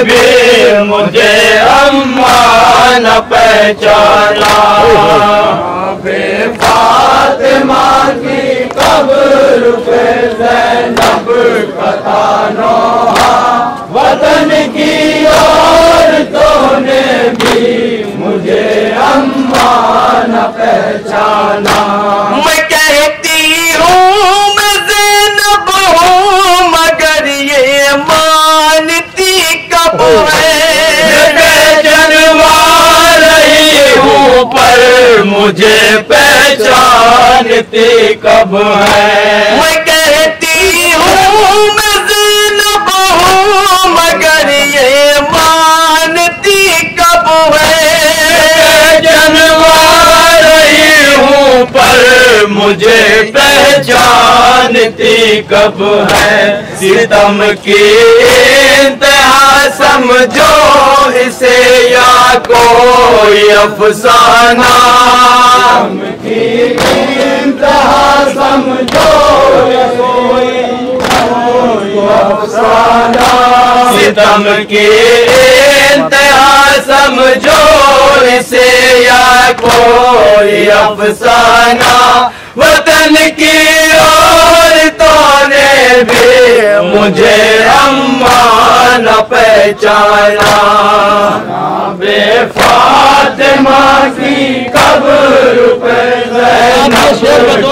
भी मुझे अम्मा न पहचाना। फातिमा की कब्र पे ज़ैनब का था नौहा, वतन की औरतों ने भी मुझे अम्मा न पहचाना। मैं कहती हूँ मैं ज़ैनब हूँ, मगर ये मानती कब है। पहचानवा रही हूँ पर मुझे पहचानती कब है। मैं कहती हूँ मैं ज़ैनब हूँ, मगर ये मानती कब है। पहचानवा रही हूँ पर मुझे पहचानती कब है। सितम की इंतहा समझो इसे या कोई अफसाना। सितम की इंतहा समझो या कोई अफसाना। सितम की इंतहा समझो इसे या कोई अफसाना। वतन की औरतों ने भी मुझे अम्मा न पहचाना। फातिमा की कब्र पे ज़ैनब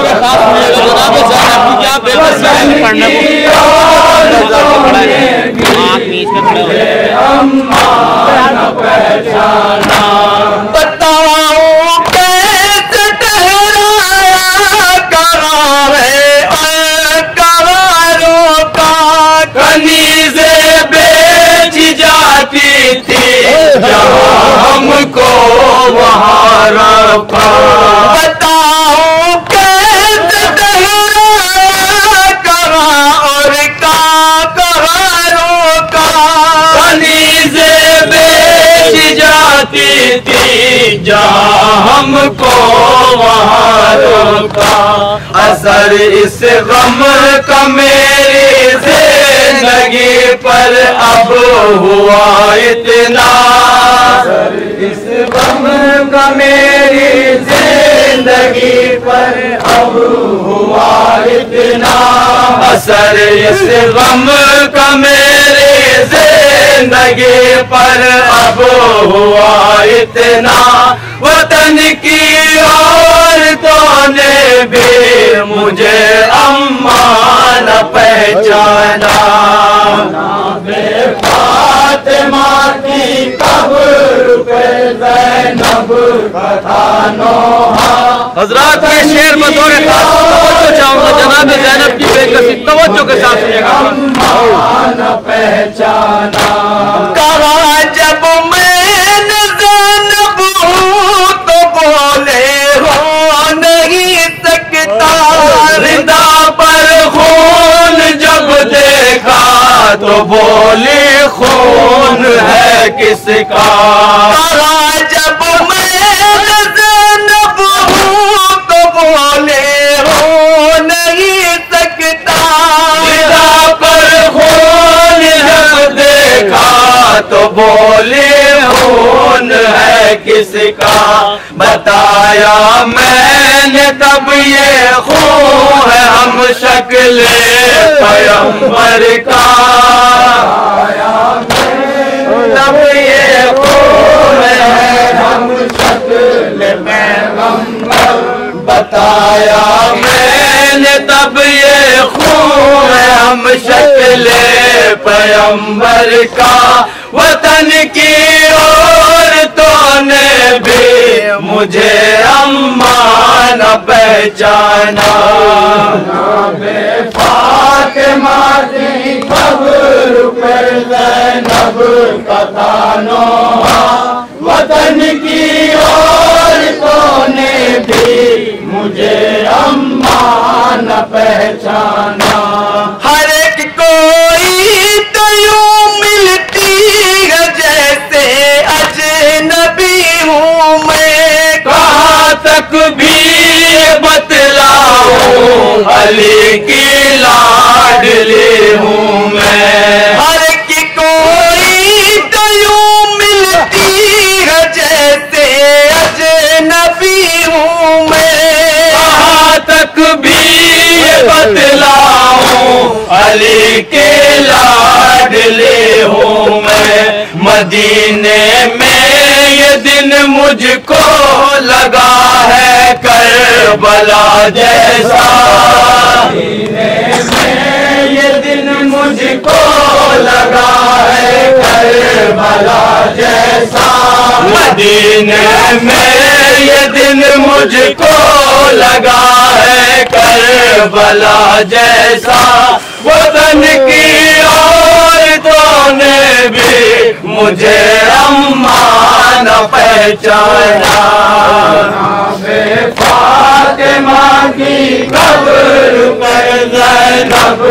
अम्मा न पहचाना। बताओ कैसे ठहराया कहाँ है कवारों का। कनीज़े बेची जाती थी जहाँ हमको वहाँ रखा। बताओ कैसे ठहराया कहाँ और कवारों का। कनीज़े बेची जाती थी जहाँ हमको वहाँ रोका। असर इस गम का मेरी जिंदगी पर अब हुआ इतना। असर इस गम का मेरी जिंदगी पर अब हुआ इतना। असर इस गम का मेरी जिंदगी पर अब हुआ इतना। वतन की औरतों ने भी मुझे अम्मा न पहचाना। फातिमा की कब्र पे ज़ैनब का था नौहा। हज़रात के शेर बतौर खास तवज्जो चाहूंगा, जनाब ज़ैनब की बेकसी तवज्जो के साथ सुनिएगा। अम्मा न पहचाना। कहा जब मैंने ज़ैनब हूँ तो बोले हो नहीं सकता। रिदा पर खून जब देखा तो बोली खून है किसका। कहा जब मैंने ज़ैनब हूँ तो बोले हो नहीं सकता। रिदा पर खून जब देखा तो बोले खून है किसका। बताया मैंने तब ये खून है हम शक्ल पैगंबर का। तब ये खून है हम शक्ल पैगंबर। बताया मैंने तब ये खून है हम शक्ल पैगंबर का। वतन की औरतों ने भी मुझे अम्मा न पहचाना। फातिमा की कब्र पे ज़ैनब का था नौहा। वतन की औरतों ने भी मुझे अम्मा न पहचाना। हर एक कोई तो यूं मिलती है जैसे अजनबी हूँ मैं। कहाँ तक भी बतलाऊं अली की लाडली हूँ मैं। हर एक कोई के लाडले हूँ मैं। मदीने में ये दिन मुझको लगा है करबला जैसा। मदीने में ये दिन मुझको लगा है करबला जैसा। मदीने में ये दिन मुझको लगा है करबला जैसा। वतन की औरतों ने भी मुझे अम्मा न पहचाना। फातिमा की कब्र पर ज़ैनब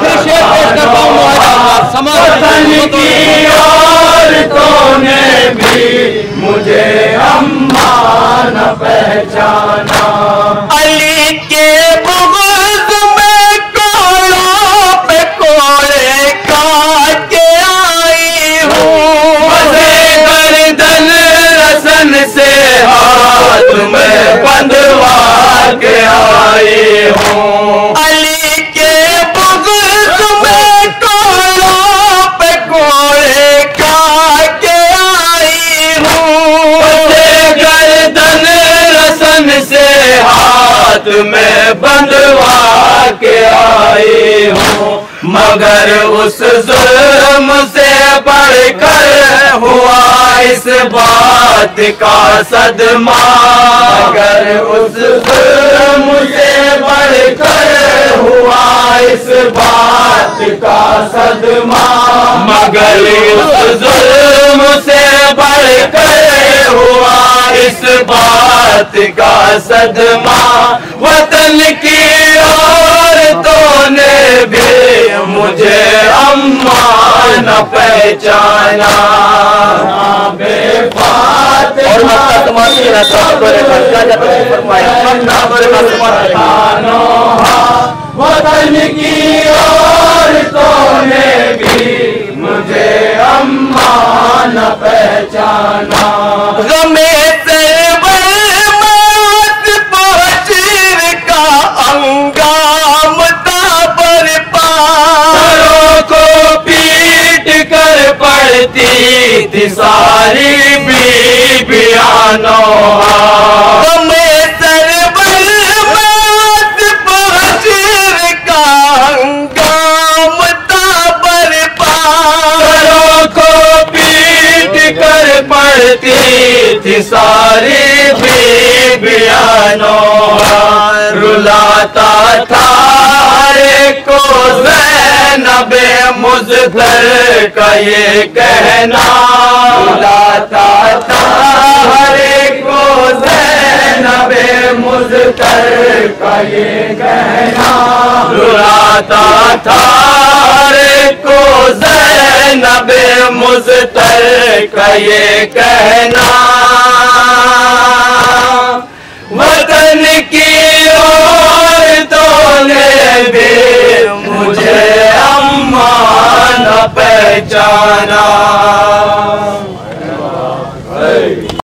वतन की औरतों ने भी मुझे अम्मा न पहचाना। अली के बुग़्ज़ में कोड़ों पे कोड़े काट के आई हूँ। बसे गर्दन रसन से हाथ में बंधवा के आई हूँ। अली के बुग़्ज़ में कोड़ों पे कोड़े काट के आई हूँ। बसे गर्दन रसन से हाथ में बंधवा के आई हूँ। मगर उस जुल्म से बढ़कर हुआ इस बात का सदमा। मगर उस जुल्म से बढ़कर हुआ इस बात का सदमा। मगर उस जुल्म से बढ़कर हुआ इस बात का सदमा। वतन की औरतों ने भी मुझे अम्मा न पहचाना। वतन की औरतों ने भी मुझे अम्मा न पहचाना। गमे अंगाम ताबर पारों को पीट कर पड़ती थी सारी बीबियां नौहा। हमें सरवर मात पहुँचर का अंगाम ताबर पारों को पीट कर पड़ती थी सारी बीबियां नौहा। रुलाता था को ज़ैनबे मुज़फ़्फ़र का ये कहना। रुलाता था को ज़ैनबे मुज़फ़्फ़र का ये कहना। रुलाता था को ज़ैनबे मुज़फ़्फ़र का ये कहना। वतन की औरतों ने भी मुझे अम्मा न पहचाना।